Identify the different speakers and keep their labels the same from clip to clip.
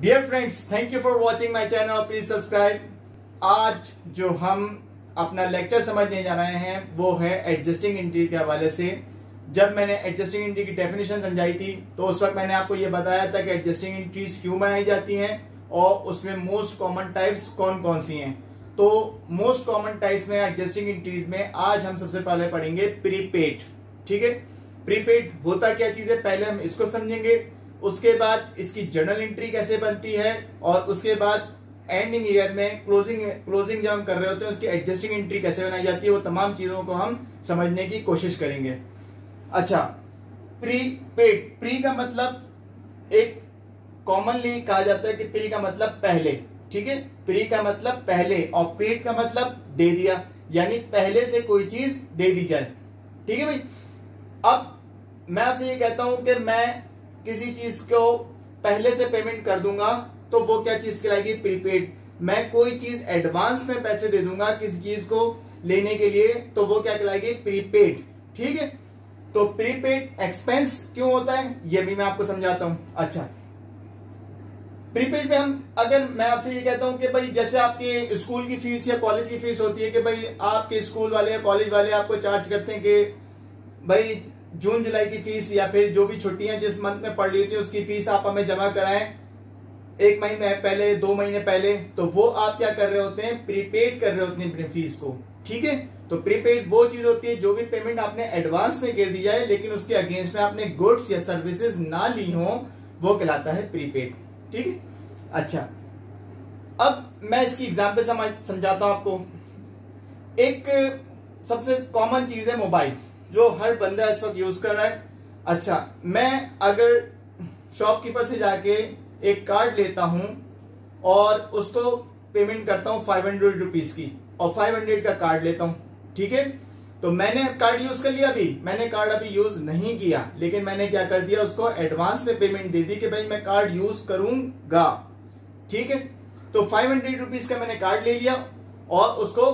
Speaker 1: Dear friends, thank you for watching my channel, please subscribe. आज जो हम अपना लेक्चर समझने जा रहे हैं वो है एडजस्टिंग एंट्री के हवाले से। जब मैंने एडजस्टिंग एंट्री की डेफिनेशन समझाई थी तो उस वक्त मैंने आपको ये बताया था कि एडजस्टिंग एंट्रीज क्यों बनाई जाती हैं और उसमें मोस्ट कॉमन टाइप्स कौन कौन सी हैं। तो मोस्ट कॉमन टाइप्स में एडजस्टिंग एंट्रीज में आज हम सबसे पहले पढ़ेंगे प्रीपेड। ठीक है, प्रीपेड होता क्या चीज है पहले हम इसको समझेंगे, उसके बाद इसकी जर्नल एंट्री कैसे बनती है और उसके बाद एंडिंग ईयर में क्लोजिंग जब हम कर रहे होते हैं उसकी एडजस्टिंग एंट्री कैसे बनाई जाती है, वो तमाम चीजों को हम समझने की कोशिश करेंगे। अच्छा, प्रीपेड, प्री का मतलब एक कॉमनली कहा जाता है कि प्री का मतलब पहले। ठीक है, प्री का मतलब पहले और पेड का मतलब दे दिया, यानी पहले से कोई चीज दे दी जाए। ठीक है भाई, अब मैं आपसे ये कहता हूं कि मैं किसी चीज को पहले से पेमेंट कर दूंगा तो वो क्या चीज कहलाएगी? प्रीपेड। मैं कोई चीज एडवांस में पैसे दे दूंगा किसी चीज को लेने के लिए तो वो क्या कहलाएगी? प्रीपेड। ठीक है, तो प्रीपेड एक्सपेंस क्यों होता है ये भी मैं आपको समझाता हूं। अच्छा, प्रीपेड में हम अगर मैं आपसे ये कहता हूं कि भाई जैसे आपकी स्कूल की फीस या कॉलेज की फीस होती है कि भाई आपके स्कूल वाले या कॉलेज वाले आपको चार्ज करते हैं कि भाई जून जुलाई की फीस या फिर जो भी छुट्टियां जिस मंथ में पड़ रही थी उसकी फीस आप हमें जमा कराएं 1 महीने पहले 2 महीने पहले, तो वो आप क्या कर रहे होते हैं? प्रीपेड कर रहे होते हैं अपनी फीस को। ठीक है, तो प्रीपेड वो चीज होती है जो भी पेमेंट आपने एडवांस में कर दी जाए लेकिन उसके अगेंस्ट में आपने गुड्स या सर्विसेज ना ली हो, वो कहलाता है प्रीपेड। ठीक है, अच्छा अब मैं इसकी एग्जाम्पल समझाता हूं आपको। एक सबसे कॉमन चीज है मोबाइल, जो हर बंदा इस वक्त यूज कर रहा है। अच्छा, मैं अगर शॉपकीपर से जाके एक कार्ड लेता हूं और उसको पेमेंट करता हूं 500 रुपीज की और 500 का कार्ड लेता हूं, ठीक है, तो मैंने कार्ड यूज कर लिया। अभी मैंने कार्ड अभी यूज नहीं किया लेकिन मैंने क्या कर दिया, उसको एडवांस में पेमेंट दे दी कि भाई मैं कार्ड यूज करूंगा। ठीक है, तो 500 रुपीज का मैंने कार्ड ले लिया और उसको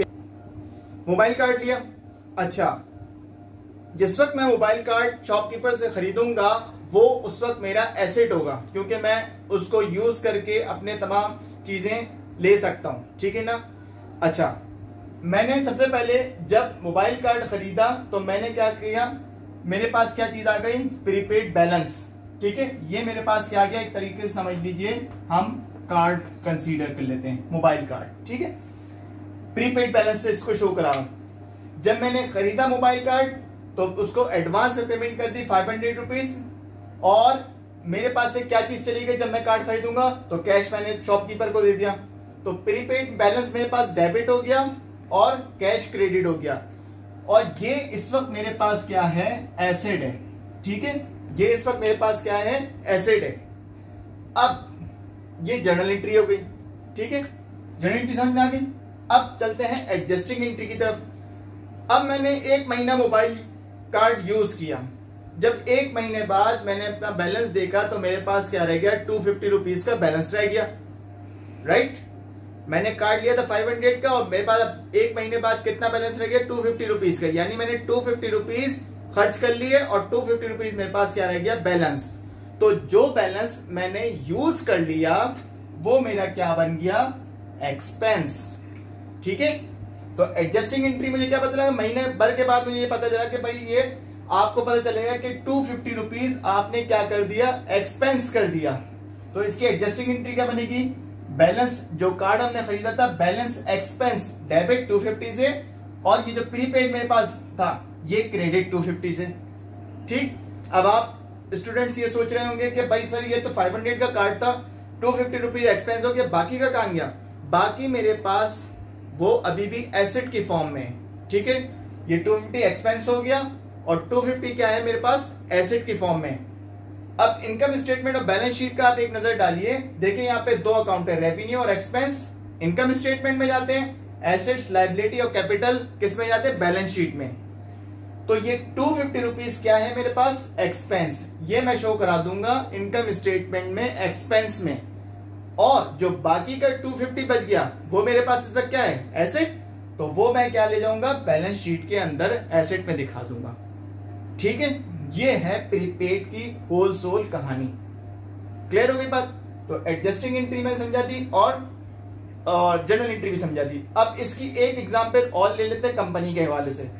Speaker 1: मोबाइल कार्ड लिया। अच्छा, जिस वक्त मैं मोबाइल कार्ड शॉपकीपर से खरीदूंगा वो उस वक्त मेरा एसेट होगा क्योंकि मैं उसको यूज करके अपने तमाम चीजें ले सकता हूं। ठीक है ना। अच्छा, मैंने सबसे पहले जब मोबाइल कार्ड खरीदा तो मैंने क्या किया, मेरे पास क्या चीज आ गई? Prepaid balance. ठीक है, ये मेरे पास क्या आ गया, एक तरीके से समझ लीजिए हम कार्ड कंसीडर कर लेते हैं, मोबाइल कार्ड। ठीक है, प्रीपेड बैलेंस से इसको शो करा। जब मैंने खरीदा मोबाइल कार्ड तो उसको एडवांस में पेमेंट कर दी 500 रुपीज और मेरे पास से क्या चीज चली गई? जब मैं कार्ड खरीदूंगा तो कैश मैंने शॉपकीपर को दे दिया, तो प्रीपेड बैलेंस मेरे पास डेबिट हो गया और कैश क्रेडिट हो गया और ये इस वक्त मेरे पास क्या है? एसेट है। ठीक है, ये इस वक्त मेरे पास क्या है? एसेट है। अब ये जर्नल एंट्री हो गई। ठीक है, जर्नल एंट्री समझ में आ गई। अब चलते हैं एडजस्टिंग एंट्री की तरफ। अब मैंने 1 महीना मोबाइल कार्ड यूज किया, जब 1 महीने बाद मैंने अपना बैलेंस देखा तो मेरे पास क्या रह गया? 250 रुपीज का बैलेंस रह गया। राइट, मैंने कार्ड लिया था 500 का और मेरे पास 1 महीने बाद कितना बैलेंस रह गया? 250 रुपीज का, यानी मैंने 250 रुपीज खर्च कर लिए और 250 रुपीज मेरे पास क्या रह गया? बैलेंस। तो जो बैलेंस मैंने यूज कर लिया वो मेरा क्या बन गया? एक्सपेंस। ठीक है, तो एडजस्टिंग एंट्री मुझे क्या पता लगा? महीने भर के बाद मुझे ये पता चला कि भाई ये आपको पता चलेगा कि 250 रुपीज आपने क्या कर दिया? एक्सपेंस कर दिया। तो इसकी एडजस्टिंग एंट्री क्या बनेगी? बैलेंस, जो कार्ड हमने खरीदा था बैलेंस एक्सपेंस डेबिट 250 से और ये जो प्रीपेड मेरे पास था ये क्रेडिट 250 से। ठीक, अब आप स्टूडेंट्स ये सोच रहे होंगे कि भाई सर ये तो 500 का कार्ड था, 250 रुपीज एक्सपेंस हो गया, बाकी का कहां गया? बाकी मेरे पास वो अभी भी एसेट की फॉर्म में है। ठीक है, ये 250 एक्सपेंस हो गया और 250 क्या है मेरे पास? एसेट की फॉर्म में। अब इनकम स्टेटमेंट और बैलेंस शीट का आप एक नजर डालिए, देखिए यहाँ पे 2 अकाउंट है, रेवेन्यू और एक्सपेंस। इनकम स्टेटमेंट में जाते हैं, एसेट्स, लायबिलिटी और कैपिटल किस में जाते हैं? बैलेंस शीट में। तो ये 250 रुपीज क्या है मेरे पास? एक्सपेंस। ये मैं शो करा दूंगा इनकम स्टेटमेंट में एक्सपेंस में, और जो बाकी का 250 बच गया वो मेरे पास इस वक्त क्या है? एसेट। तो वो मैं क्या ले जाऊंगा? बैलेंस शीट के अंदर एसेट में दिखा दूंगा। ठीक है, ये है प्रीपेड की होल सोल कहानी। क्लियर हो गई बात? तो एडजस्टिंग एंट्री में समझा दी और जर्नल एंट्री भी समझा दी। अब इसकी एक एग्जांपल और ले लेते हैं कंपनी के हवाले से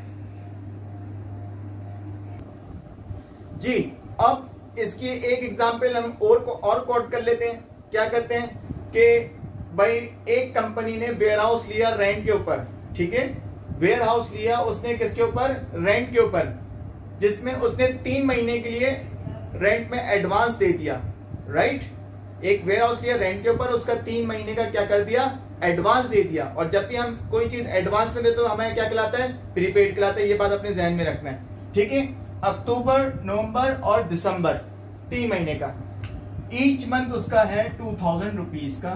Speaker 1: जी। अब इसकी एक एग्जांपल हम और कोट कर लेते हैं। क्या करते हैं कि भाई एक कंपनी ने वेयर हाउस लिया रेंट के ऊपर, ठीक है, वेयर हाउस लिया उसने किसके ऊपर, रेंट के ऊपर, जिसमें उसने 3 महीने के लिए रेंट में एडवांस दे दिया, राइट। एक वेयर हाउस लिया रेंट के ऊपर, उसका 3 महीने का क्या कर दिया, एडवांस दे दिया। और जब भी हम कोई चीज एडवांस में दे तो हमें क्या कहलाता है, प्रीपेड कहलाता है। ये बात अपने जहन में रखना है, ठीक है। अक्टूबर, नवंबर और दिसंबर 3 महीने का, ईच मंथ उसका है 2000 रुपीज का,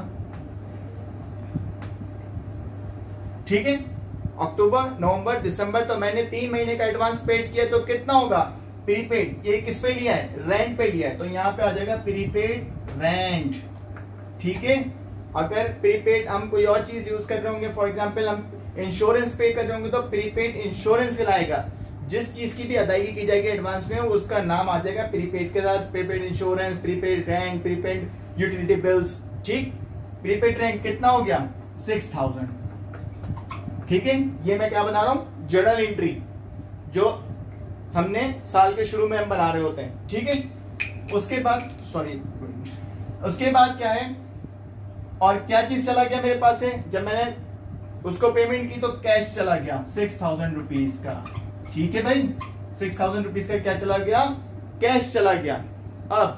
Speaker 1: ठीक है। अक्टूबर, नवंबर, दिसंबर, तो मैंने 3 महीने का एडवांस पेड किया, तो कितना होगा, प्रीपेड। ये किस पे लिया है, रेंट पे लिया है, तो यहां पे आ जाएगा प्रीपेड रेंट, ठीक है। अगर प्रीपेड हम कोई और चीज यूज कर रहे होंगे, फॉर एग्जांपल हम इंश्योरेंस पे कर रहे होंगे, तो प्रीपेड इंश्योरेंस कहलाएगा। जिस चीज की भी अदायगी की जाएगी एडवांस में उसका नाम आ जाएगा प्रीपेड के साथ, prepaid insurance, prepaid rent, prepaid utility bills, ठीक। प्रीपेड रेंट कितना हो गया, 6000, ठीक है। ये मैं क्या बना रहा हूं, जर्नल एंट्री, जो हमने साल के शुरू में हम बना रहे होते हैं, ठीक है। उसके बाद उसके बाद क्या है, और क्या चीज चला गया मेरे पास है, जब मैंने उसको पेमेंट की तो कैश चला गया 6000 रुपीज का, ठीक है भाई। 6000 रुपीज का क्या चला गया, कैश चला गया। अब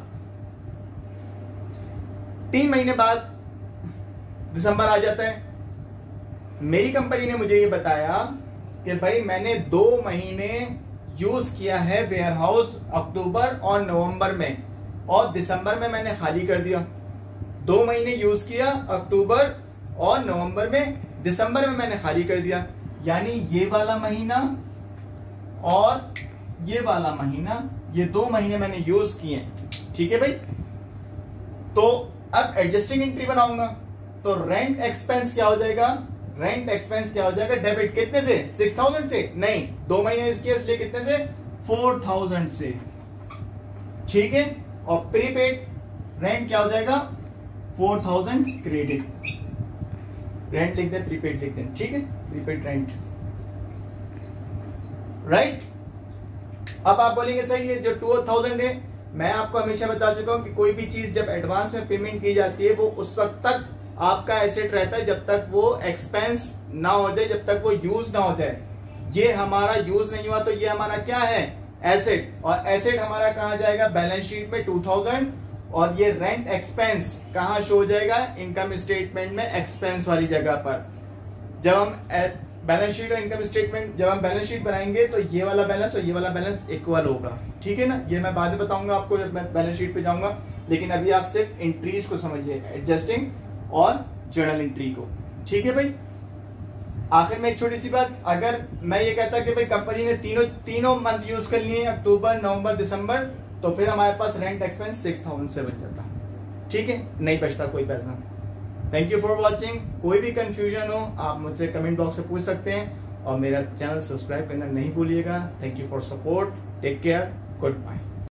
Speaker 1: 3 महीने बाद दिसंबर आ जाता है। मेरी कंपनी ने मुझे ये बताया कि भाई मैंने 2 महीने यूज किया है वेयर हाउस अक्टूबर और नवंबर में, और दिसंबर में मैंने खाली कर दिया। 2 महीने यूज किया अक्टूबर और नवंबर में, दिसंबर में मैंने खाली कर दिया। यानी ये वाला महीना और ये वाला महीना, ये 2 महीने मैंने यूज किए, ठीक है भाई। तो अब एडजस्टिंग एंट्री बनाऊंगा, तो रेंट एक्सपेंस क्या हो जाएगा, रेंट एक्सपेंस क्या हो जाएगा, डेबिट कितने से, 6000 से, नहीं 2 महीने यूज किया इसलिए कितने से, 4000 से, ठीक है। और प्रीपेड रेंट क्या हो जाएगा, 4000 क्रेडिट, रेंट लिख दें, प्रीपेड लिख दें, ठीक है, प्रीपेड रेंट, राइट। अब आप बोलेंगे सही है, जो 2000 है, मैं आपको हमेशा बता चुका हूं कि कोई भी चीज जब एडवांस में पेमेंट की जाती है वो उस वक्त तक आपका एसेट रहता है जब तक वो एक्सपेंस ना हो जाए, जब तक वो यूज ना हो जाए। ये हमारा यूज नहीं हुआ तो ये हमारा क्या है, एसेट, और एसेट हमारा कहां जाएगा, बैलेंस शीट में 2000, और ये रेंट एक्सपेंस कहां शो हो जाएगा, इनकम स्टेटमेंट में एक्सपेंस वाली जगह पर। जब हम बैलेंस शीट और इनकम स्टेटमेंट, जब हम बैलेंस शीट बनाएंगे तो ये वाला बैलेंस और ये वाला बैलेंस इक्वल होगा, ठीक है ना। ये मैं बाद में बताऊंगा आपको जब मैं बैलेंस शीट पे जाऊंगा, लेकिन अभी आप सिर्फ एंट्रीज को समझिए, एडजस्टिंग और जर्नल एंट्री को, ठीक है भाई। आखिर में एक छोटी सी बात, अगर मैं ये कहता कि भाई कंपनी ने तीनों मंथ यूज कर लिए, अक्टूबर, नवंबर, दिसंबर, तो फिर हमारे पास रेंट एक्सपेंस 6000 से बच जाता, ठीक है, नहीं बचता कोई पैसा। Thank you for watching. कोई भी कंफ्यूजन हो आप मुझसे कमेंट बॉक्स में पूछ सकते हैं, और मेरा चैनल सब्सक्राइब करना नहीं भूलिएगा। Thank you for support, take care, good bye.